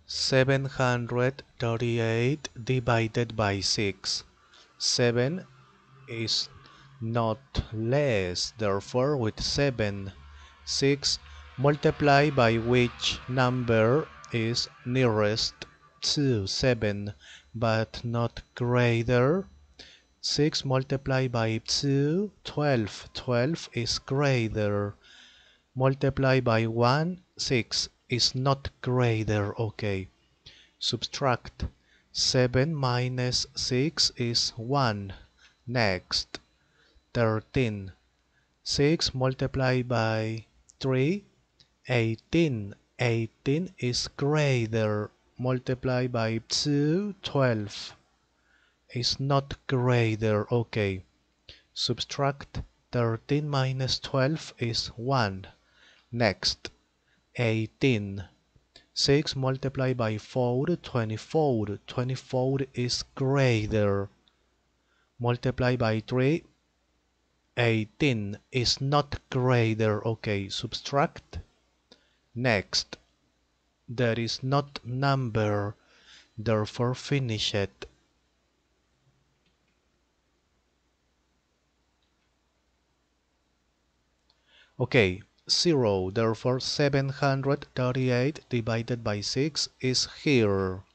738 divided by 6. 7 is not less, therefore with 7. 6 multiplied by which number is nearest to 7 but not greater. 6 multiplied by 2, 12. 12 is greater. Multiplied by 1, 6 is not greater. Okay. Subtract. 7 minus 6 is 1. Next. 13. 6 multiplied by 3, 18. 18 is greater. Multiplied by 2, 12 is not greater. Okay. Subtract. 13 minus 12 is 1. Next. 18. 6 multiplied by 4, 24. 24 is greater. Multiplied by 3, 18 is not greater. Okay, subtract. Next. There is not number, therefore finish it. Okay, 0, therefore 738 divided by 6 is here.